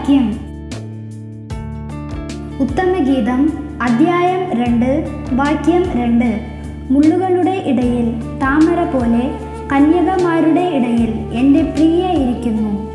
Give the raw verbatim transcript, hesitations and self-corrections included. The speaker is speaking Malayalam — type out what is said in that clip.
വാക്യം. ഉത്തമഗീതം അധ്യായം രണ്ട് വാക്യം രണ്ട്. മുള്ളുകളുടെ ഇടയിൽ താമര പോലെ കന്യകമാരുടെ ഇടയിൽ എൻ്റെ പ്രിയ ഇരിക്കുന്നു.